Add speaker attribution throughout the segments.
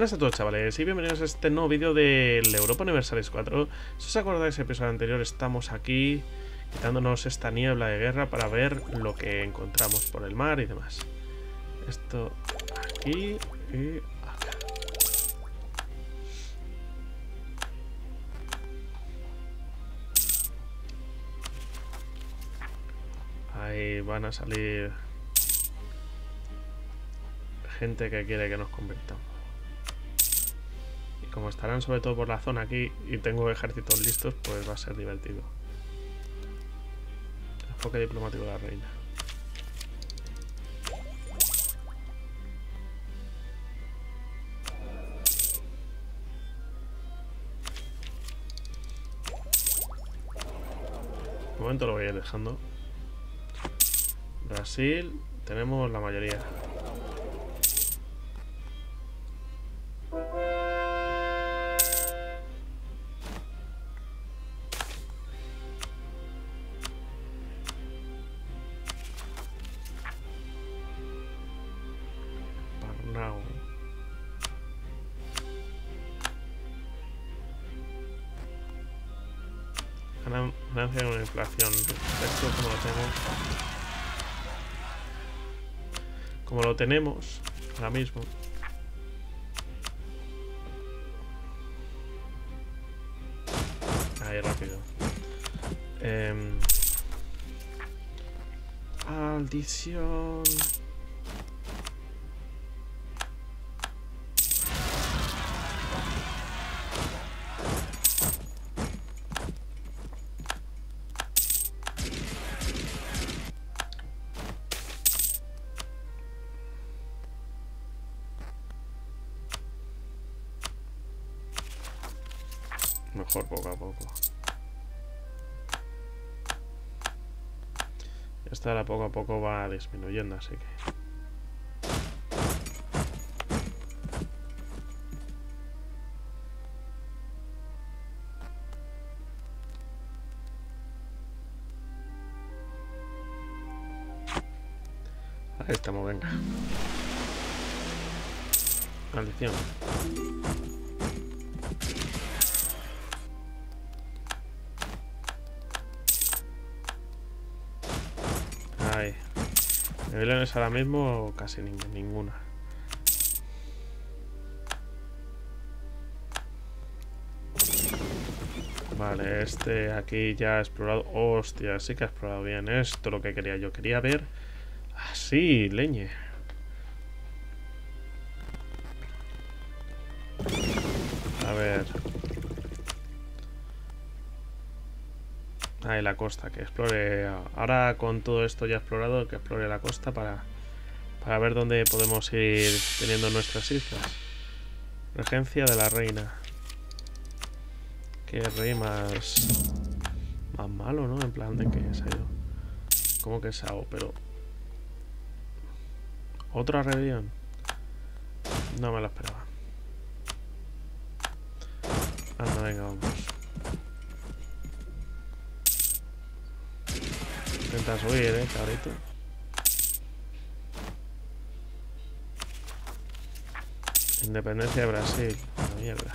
Speaker 1: Buenas a todos, chavales, y bienvenidos a este nuevo vídeo del Europa Universalis 4. Si os acordáis del episodio anterior, estamos aquí quitándonos esta niebla de guerra para ver lo que encontramos por el mar y demás. Esto aquí y acá. Ahí van a salir gente que quiere que nos convirtamos. Como estarán sobre todo por la zona aquí y tengo ejércitos listos, pues va a ser divertido. Enfoque diplomático de la reina. De momento lo voy a ir dejando. Brasil, tenemos la mayoría. Ganancia en una inflación. Esto como lo tenemos ahora mismo. Ahí rápido. Maldición. Mejor poco a poco. Esta ahora poco a poco va disminuyendo, así que... Ahí estamos, venga. Maldición. Ahí. Niveles ahora mismo casi ninguna. Vale, este aquí ya ha explorado. Hostia, sí que ha explorado bien. Esto es lo que quería yo. Quería ver... Así, leñe. A ver. Ahí la costa, que explore. Ahora con todo esto ya explorado, que explore la costa para ver dónde podemos ir teniendo nuestras islas. Regencia de la reina. Qué rey más malo, ¿no? En plan de que se ha ido. ¿Cómo que Sao? Pero... ¿Otra rebelión? No me lo esperaba. Anda, venga, vamos. Intenta subir, cabrito. Independencia de Brasil. La mierda.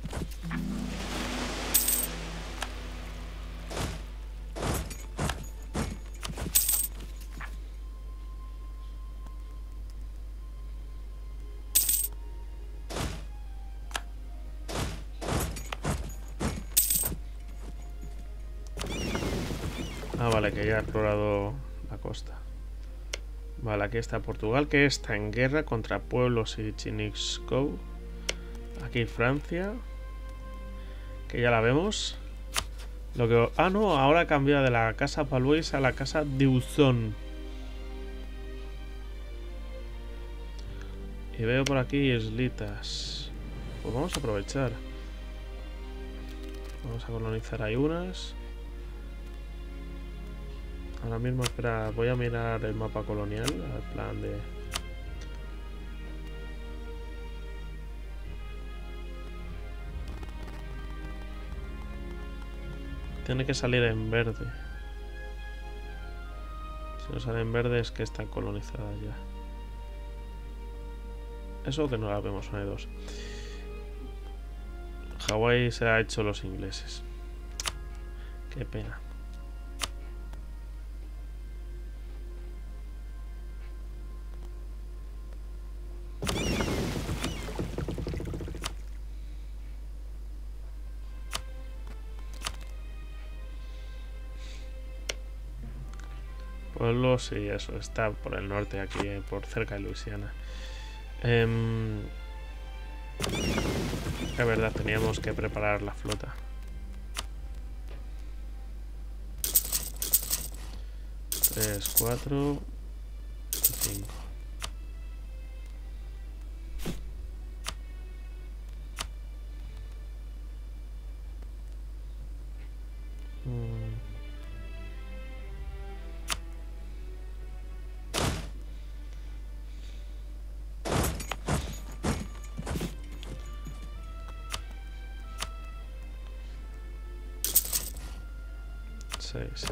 Speaker 1: Ah, vale, que ya ha explorado la costa. Vale, aquí está Portugal, que está en guerra contra pueblos y Chinisco. Aquí Francia, que ya la vemos. Lo que... Ah, no, ahora ha cambiado de la casa Palois a la casa de Uzón. Y veo por aquí islitas. Pues vamos a aprovechar. Vamos a colonizar ahí unas. Ahora mismo, espera, voy a mirar el mapa colonial, al plan de... Tiene que salir en verde. Si no sale en verde es que está colonizada ya. Eso que no la vemos, una de dos. Hawái se ha hecho los ingleses. Qué pena. Pueblo, sí, eso, está por el norte, aquí, por cerca de Luisiana. Es verdad, teníamos que preparar la flota. 3, 4, 5. Sí.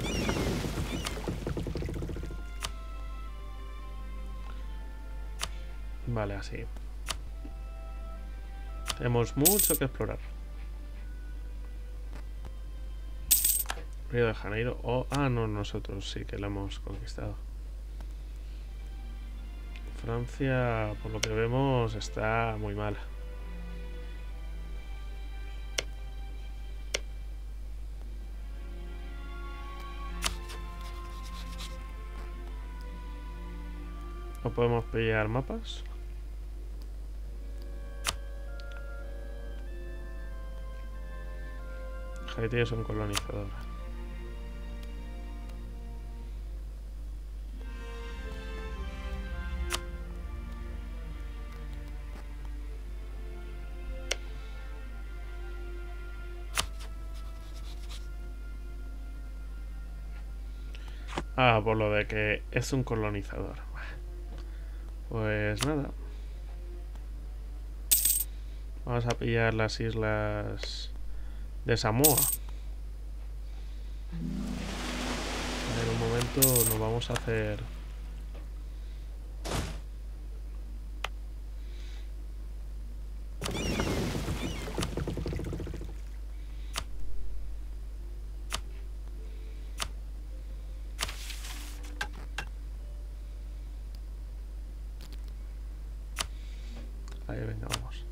Speaker 1: Vale, así. Tenemos mucho que explorar. Río de Janeiro. No, nosotros sí que lo hemos conquistado. Francia, por lo que vemos, está muy mala. ¿No podemos pillar mapas? Haití es un colonizador. Por lo de que es un colonizador. Pues nada. Vamos a pillar las islas de Samoa. En un momento nos vamos a hacer... Ahí, venga, vamos.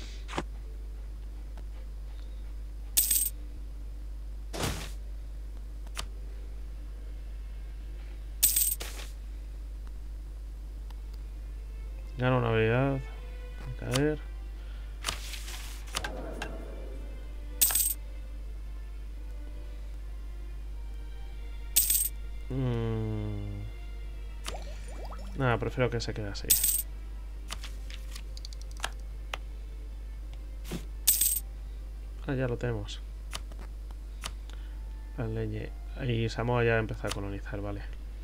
Speaker 1: Gana una habilidad. A caer. Nada, prefiero que se quede así. Ya lo tenemos. La leñe. Y Samoa ya empezó a colonizar, vale.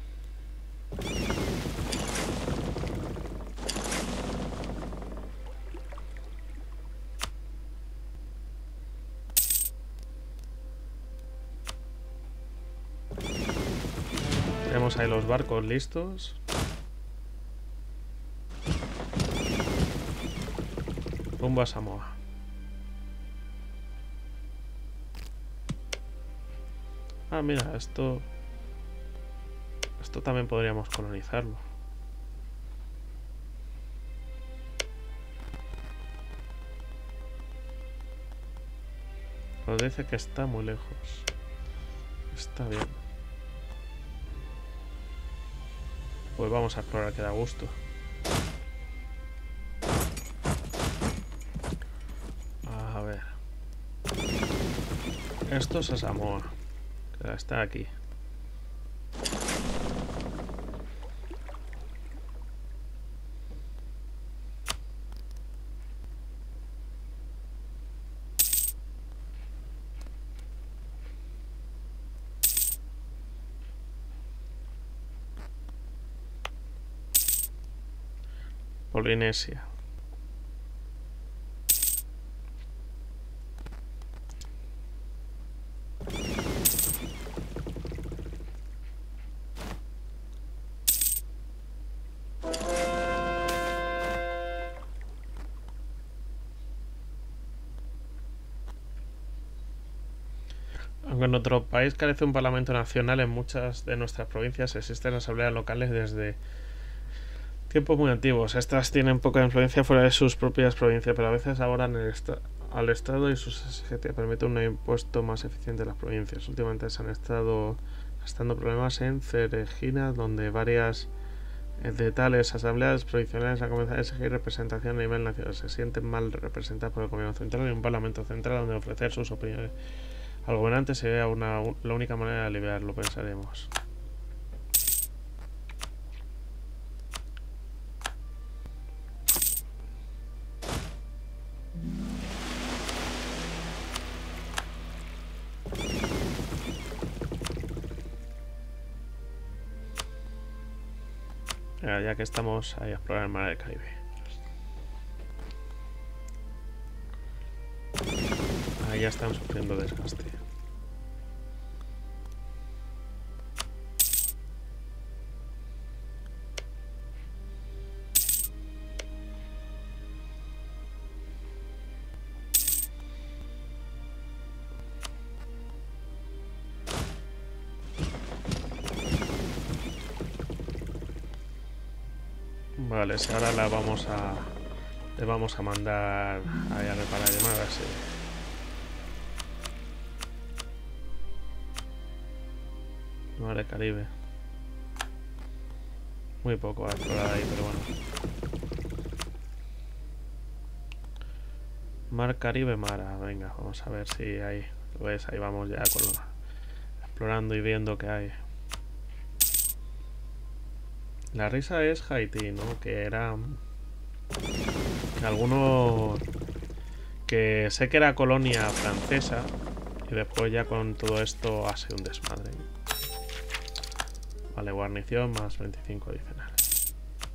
Speaker 1: Tenemos ahí los barcos listos. Rumbo a Samoa. Mira, esto también podríamos colonizarlo. Nos dice que está muy lejos. Está bien. Pues vamos a explorar, que da gusto. A ver. Esto es a Samoa. Que está aquí. Polinesia. Aunque en nuestro país carece un parlamento nacional, en muchas de nuestras provincias existen asambleas locales desde tiempos muy antiguos. Estas tienen poca influencia fuera de sus propias provincias, pero a veces abonan al Estado y sus SGT permiten un impuesto más eficiente en las provincias. Últimamente se han estado gastando problemas en Ceregina, donde varias de tales asambleas provinciales han comenzado a exigir representación a nivel nacional. Se sienten mal representadas por el gobierno central y un parlamento central donde ofrecer sus opiniones al gobernante sería la única manera de aliviarlo, pensaremos. Ya que estamos ahí a explorar el mar del Caribe. Ahí ya están sufriendo desgaste. Vale, si ahora le vamos a mandar ahí a reparar llamadas, sí. Mar del Caribe. Muy poco a explorar ahí, pero bueno. Mar Caribe, Mara. Venga, vamos a ver si hay. ¿Lo ves? Ahí vamos ya explorando y viendo qué hay. La risa es Haití, ¿no? Que era... Que alguno... Que sé que era colonia francesa. Y después ya con todo esto ha sido un desmadre. Vale, guarnición más 25 adicionales.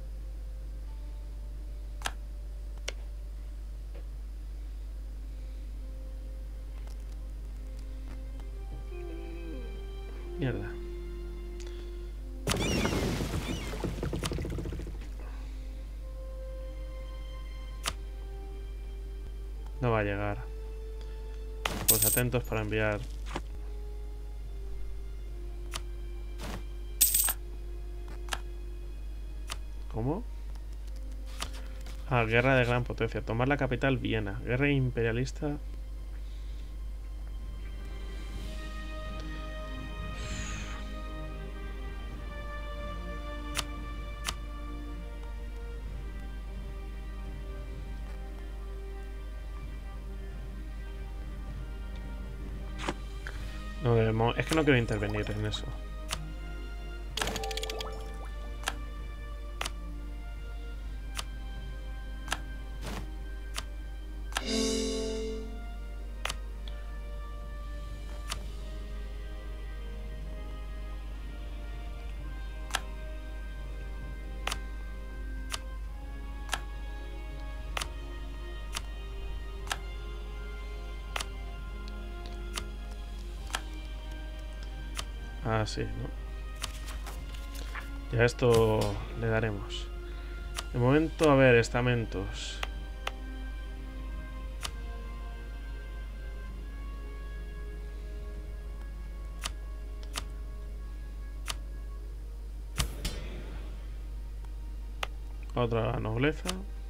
Speaker 1: Mierda. No va a llegar. Pues atentos para enviar. ¿Cómo? Ah, guerra de gran potencia. Tomar la capital, Viena. Guerra imperialista. No, es que no quiero intervenir en eso. Ah, sí, ¿no? Ya esto le daremos. De momento, a ver, estamentos. Otra nobleza.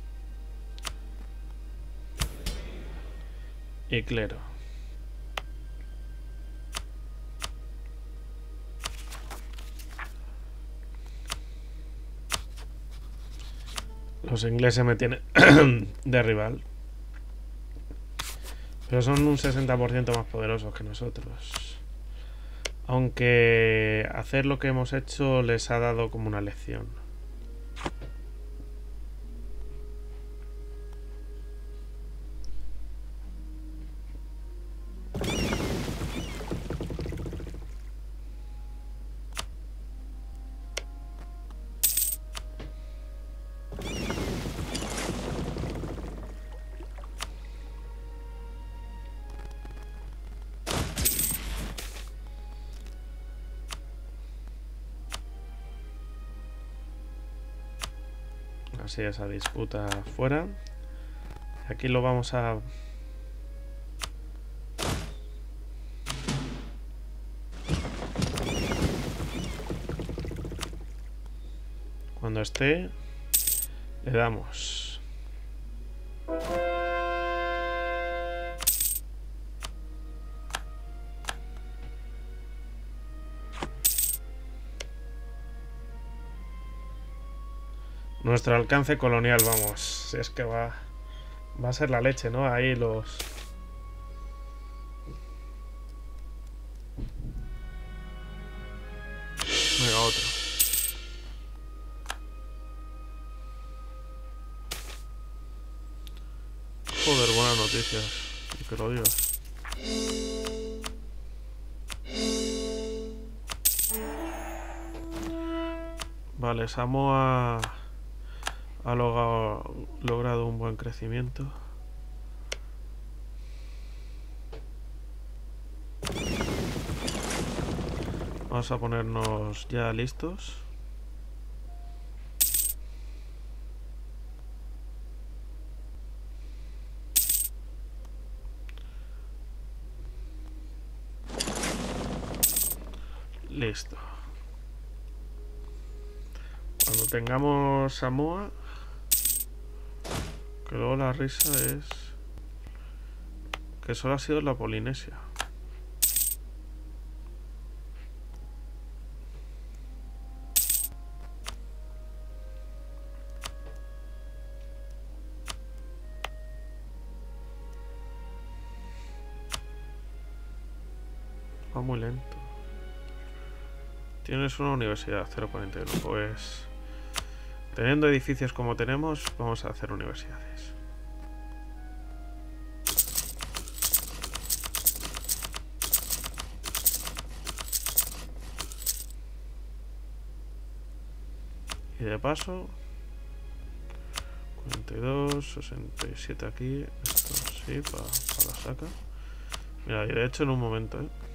Speaker 1: Y clero. Los ingleses me tienen de rival. Pero son un 60% más poderosos que nosotros. Aunque hacer lo que hemos hecho les ha dado como una lección. Así esa disputa fuera. Aquí lo vamos a... Cuando esté, le damos. Nuestro alcance colonial, vamos. Es que va a ser la leche, ¿no? Ahí los... Venga, otro. Joder, buenas noticias. Y que lo digas. Vale, Samoa ha logrado un buen crecimiento. Vamos a ponernos ya listos. Listo. Cuando tengamos Samoa, que luego la risa es que solo ha sido la Polinesia. Va muy lento. Tienes una universidad, 0,41. Pues teniendo edificios como tenemos, vamos a hacer universidades. Y de paso, 42, 67 aquí. Esto sí, para la saca. Mira, y de hecho en un momento,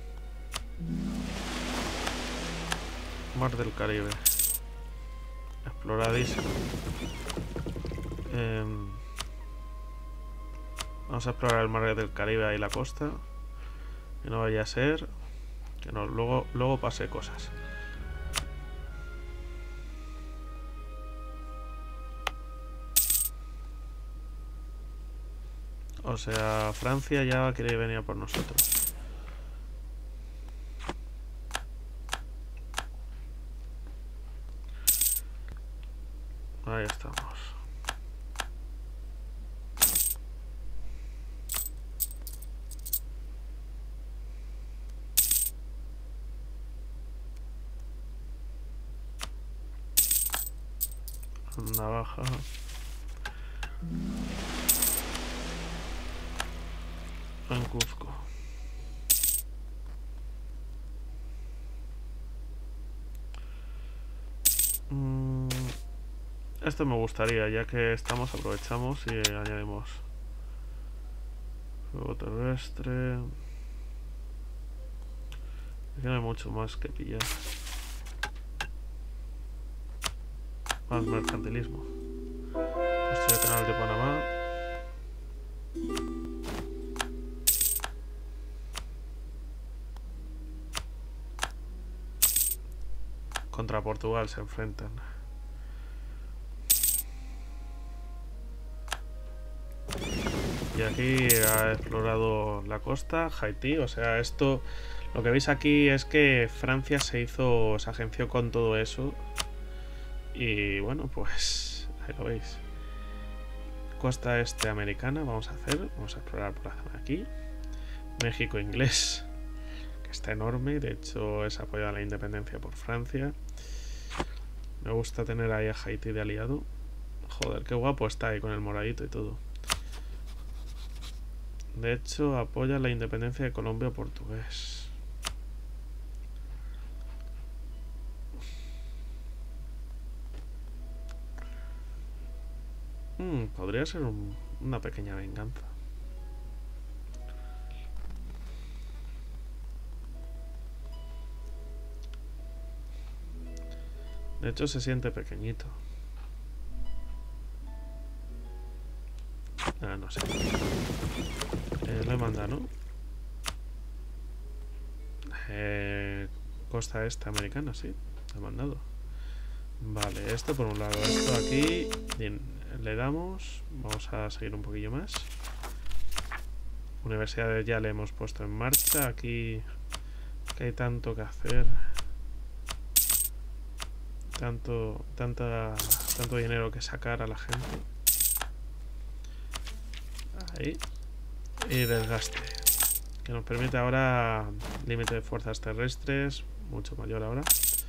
Speaker 1: Mar del Caribe. Exploradísimo. Vamos a explorar el Mar del Caribe y la costa. Que no vaya a ser que no, luego pase cosas. O sea, Francia ya quiere venir por nosotros. Ahí estamos. Navaja. En Cuzco. Esto me gustaría, ya que estamos, aprovechamos y añadimos fuego terrestre. Aquí no hay mucho más que pillar. Más mercantilismo. Construir el canal de Panamá. Contra Portugal se enfrentan. Y aquí ha explorado la costa, Haití. O sea, esto, lo que veis aquí es que Francia se agenció con todo eso. Y bueno, pues ahí lo veis. Costa este americana vamos a explorar por la zona de aquí. México inglés, que está enorme. De hecho, es apoyada la independencia por Francia. Me gusta tener ahí a Haití de aliado. Joder, qué guapo está ahí con el moradito y todo. De hecho, apoya la independencia de Colombia portugués. Podría ser una pequeña venganza. De hecho, se siente pequeñito. No sé. Lo he mandado, ¿no? Costa este americana, sí. Lo he mandado. Vale, esto por un lado. Esto aquí. Bien, le damos. Vamos a seguir un poquillo más. Universidades ya le hemos puesto en marcha. Aquí que hay tanto que hacer. Tanto dinero que sacar a la gente. Ahí. Y desgaste. Que nos permite ahora límite de fuerzas terrestres. Mucho mayor ahora.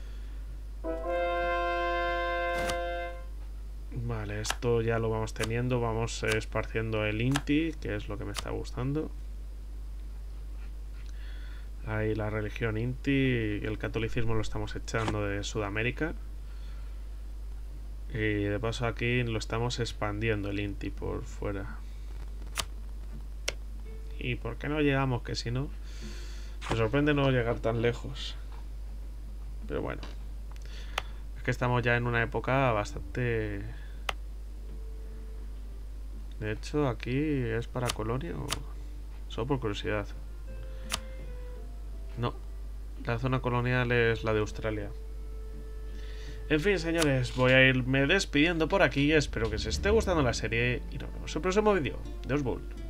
Speaker 1: Vale, esto ya lo vamos teniendo. Vamos esparciendo el INTI, que es lo que me está gustando. Ahí la religión INTI. El catolicismo lo estamos echando de Sudamérica. Y de paso aquí lo estamos expandiendo el INTI por fuera. ¿Y por qué no llegamos? Que si no... Me sorprende no llegar tan lejos. Pero bueno. Es que estamos ya en una época bastante... De hecho, aquí es para colonia o... Solo por curiosidad. No. La zona colonial es la de Australia. En fin, señores, voy a irme despidiendo por aquí. Espero que os esté gustando la serie y nos vemos en el próximo vídeo. Deus Bull.